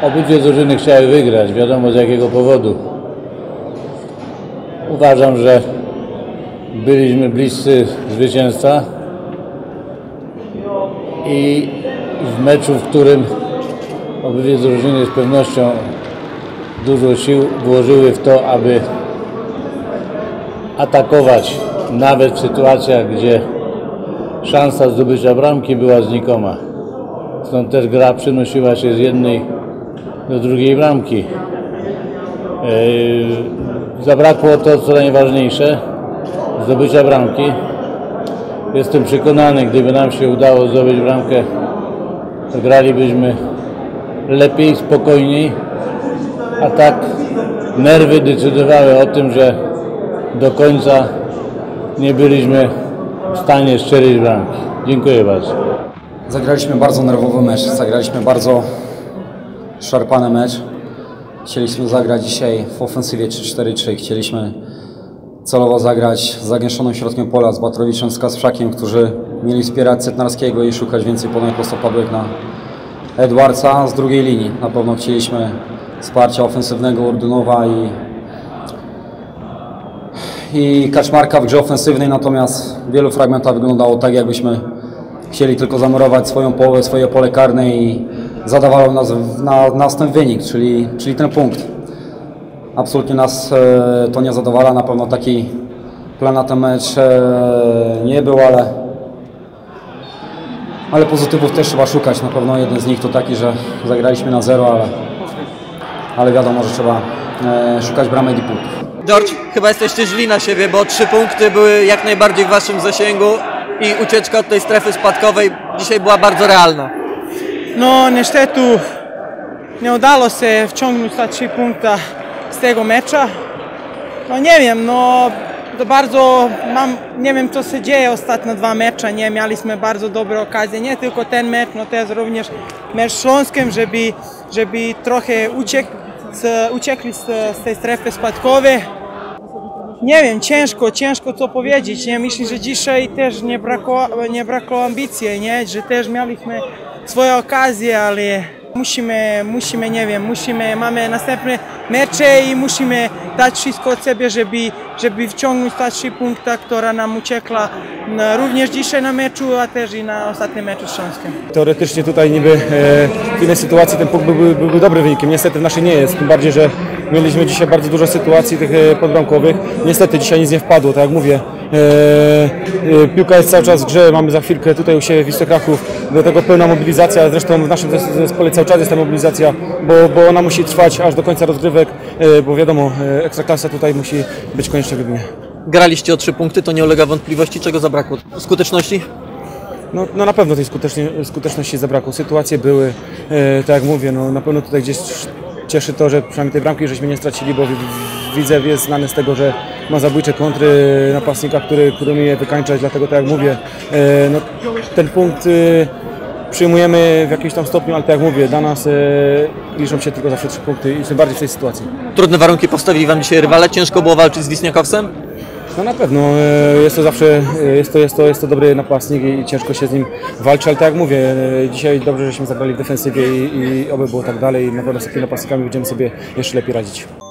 Obydwie drużyny chciały wygrać, wiadomo z jakiego powodu. Uważam, że byliśmy bliscy zwycięstwa i w meczu, w którym obydwie drużyny z pewnością dużo sił włożyły w to, aby atakować nawet w sytuacjach, gdzie szansa zdobycia bramki była znikoma. Stąd też gra przenosiła się z jednej do drugiej bramki. Zabrakło to, co najważniejsze, zdobycia bramki. Jestem przekonany, gdyby nam się udało zdobyć bramkę, to gralibyśmy lepiej, spokojniej, a tak nerwy decydowały o tym, że do końca nie byliśmy w stanie strzelić bramki. Dziękuję bardzo. Zagraliśmy bardzo nerwowy mecz, zagraliśmy bardzo szarpany mecz. Chcieliśmy zagrać dzisiaj w ofensywie 3-4-3. Chcieliśmy celowo zagrać z zagęszczonym środkiem pola, z Batrowiczem, z Kasprzakiem, którzy mieli wspierać Setnarskiego i szukać więcej podań prostopadłych na Edwardsa z drugiej linii. Na pewno chcieliśmy wsparcia ofensywnego Urdunowa i Kaczmarka w grze ofensywnej, natomiast w wielu fragmentach wyglądało tak, jakbyśmy chcieli tylko zamurować swoją połowę, swoje pole karne i zadawało nas ten wynik, czyli ten punkt. Absolutnie nas to nie zadowala, na pewno taki plan na ten mecz nie był, ale pozytywów też trzeba szukać. Na pewno jeden z nich to taki, że zagraliśmy na 0, ale wiadomo, że trzeba szukać bramek i punktów. George, chyba jesteście źli na siebie, bo 3 punkty były jak najbardziej w waszym zasięgu i ucieczka od tej strefy spadkowej dzisiaj była bardzo realna. No niestety nie udało się wciągnąć te 3 punkta z tego mecza. No nie wiem, no to bardzo nie wiem co się dzieje ostatnie 2 mecze, nie mieliśmy bardzo dobre okazje, nie tylko ten mecz, no też również mecz z Śląskiem, żeby trochę uciekli z tej strefy spadkowej. Nie wiem, ciężko to powiedzieć, nie? Myślę, że dzisiaj też nie brakło ambicji, nie? Że też mieliśmy swoje okazje, ale musimy, nie wiem, mamy następne mecze i musimy dać wszystko od siebie, żeby wciągnąć te 3 punkty, która nam uciekła również dzisiaj na meczu, a też i na ostatnim meczu z Śląskiem. Teoretycznie tutaj niby w innej sytuacji ten punkt byłby dobrym wynikiem, niestety w naszej nie jest, tym bardziej, że mieliśmy dzisiaj bardzo dużo sytuacji tych podbramkowych. Niestety dzisiaj nic nie wpadło, tak jak mówię. Piłka jest cały czas w grze, mamy za chwilkę tutaj u siebie Wisłę Kraków, do tego pełna mobilizacja, zresztą w naszym zespole cały czas jest ta mobilizacja, bo ona musi trwać aż do końca rozgrywek, bo wiadomo, Ekstraklasa tutaj musi być koniecznie w dnie. Graliście o 3 punkty, to nie ulega wątpliwości, czego zabrakło? Skuteczności? No na pewno tej skuteczności zabrakło, sytuacje były, tak jak mówię, no na pewno tutaj gdzieś cieszy to, że przynajmniej tej bramki żeśmy nie stracili, bo Widzew jest znany z tego, że ma zabójcze kontry napastnika, który umie je wykańczać, dlatego tak jak mówię, no, ten punkt przyjmujemy w jakimś tam stopniu, ale tak jak mówię, dla nas liczą się tylko zawsze 3 punkty i tym bardziej w tej sytuacji. Trudne warunki postawili wam dzisiaj rywale, ciężko było walczyć z Wiśniakowcem? No na pewno, jest to zawsze, jest to dobry napastnik i ciężko się z nim walczy, ale tak jak mówię, dzisiaj dobrze, żeśmy zagrali w defensywie i oby było tak dalej i na pewno z takimi napastnikami będziemy sobie jeszcze lepiej radzić.